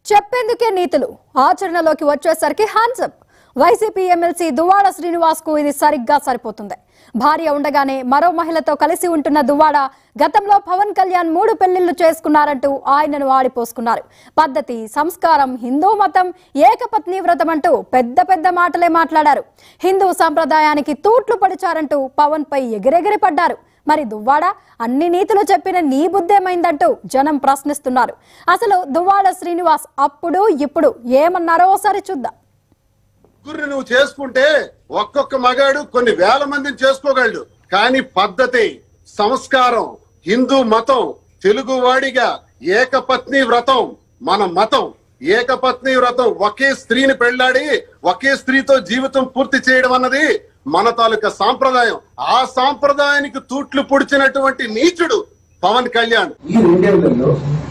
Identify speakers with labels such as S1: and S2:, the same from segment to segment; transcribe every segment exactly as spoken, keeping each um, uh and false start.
S1: చెప్పేందుకే నీతులు ఆచరణలోకి వచ్చేసరికి hands up. YCP MLC Duvvada Srinivas కు ఇది సరిగ్గా సరిపోతుంది. భార్య ఉండగానే మరో మహిళతో కలిసి ఉంటున్న దువ్వాడ గతంలో పవన్ కళ్యాణ్ మూడు పెళ్లిళ్లు చేసుకున్నారంటూ ఆయనను ఆడిపోసుకున్నారు. పద్ధతి, సంస్కారం, హిందూ మతం, ఏకపత్ని వ్రతం అంటూ పెద్ద పెద్ద మాటలే మాట్లాడారు. హిందూ సంప్రదాయానికి తూట్లు పడిచారంటూ పవన్ పై ఎగిరెగిరి పడ్డారు. మరి దువ్వాడ అన్ని నీతులు చెప్పిన నీ బుద్ధేమైందంటూ జనం ప్రశ్నిస్తున్నారు. అసలు దువ్వాడ శ్రీనివాస్ అప్పుడు ఇప్పుడు ఏమన్నారో ఒకసారి చూద్దాం.
S2: ముగ్గురు నువ్వు చేసుకుంటే ఒక్కొక్క మగాడు కొన్ని వేల మందిని చేసుకోగలడు. కానీ పద్ధతి, సంస్కారం, హిందూ మతం, తెలుగు వాడిగా ఏకపత్ని వ్రతం మన మతం. ఏకపత్ని వ్రతం ఒకే స్త్రీని పెళ్లాడి ఒకే స్త్రీతో జీవితం పూర్తి చేయడం అన్నది మన తాలూకా సాంప్రదాయం. ఆ సాంప్రదాయానికి తూట్లు పొడిచినటువంటి నీచుడు పవన్ కళ్యాణ్.
S3: ఈ రెండేళ్లలో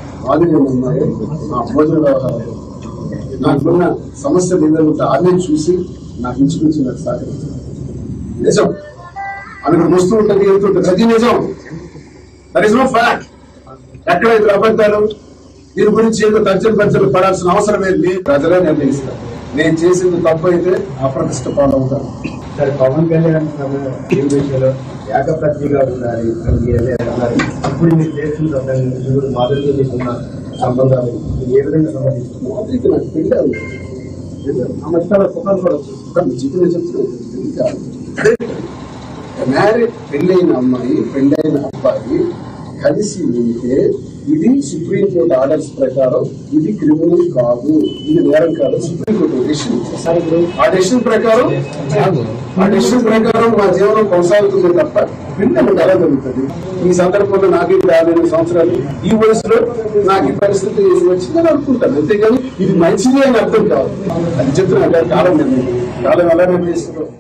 S3: నాకున్న సమస్య ఏంటంటే ఆమెను చూసి నాకు ఇంచుమించి నాకు సహకరించారు. నిజం అక్కడ వస్తూ ఉంటుంది, వెళ్తుంటుంది, అది నిజం. That is no fact. ఎక్కడ ఇద్దరు అబద్ధాలు, దీని గురించి ఏదో తర్జన భర్జనలు పడాల్సిన అవసరం ఏంటి? ప్రజలే నిర్ణయిస్తారు. నేను చేసింది తప్పు అయితే అప్రతిష్ట పాలవుతాను.
S4: సరే, పవన్ కళ్యాణ్ విషయంలో ఏకప్రతిగా ఉండాలి అన్నారు. ఇప్పుడు మీరు చేస్తున్న మాధురితో మీకున్న సంబంధాలు ఏ విధంగా సంబంధించి
S3: నాకు పెళ్ళి ఆ సుఖాలు కూడా జీవితం చెప్తున్నాను. మ్యారేజ్ పెళ్ళైన అమ్మాయి పెళ్ళైన అబ్బాయి కలిసి ఉంటే ఇది సుప్రీంకోర్టు ఆర్డర్స్ ప్రకారం ఇది క్రిమినల్ కాదు, ఇది నేరం కాదు. సుప్రీంకోర్టు డెసిషన్ ఆ డెసిషన్ ప్రకారం ఆ డెసిషన్ ప్రకారం మా జీవనం కొనసాగుతుంది తప్ప భిన్నం ఎలా జరుగుతుంది? ఈ సందర్భంలో నాకు ఇది యాభై ఎనిమిది సంవత్సరాలు, ఈ వయసులో నాకు ఈ పరిస్థితి వచ్చిందని అనుకుంటాను. అంతేగాని ఇది మంచిది అని అర్థం కాదు. అది చెప్తున్నా కాలం నిర్ణయం. కాలం ఎలా నిర్ణయిస్తుందో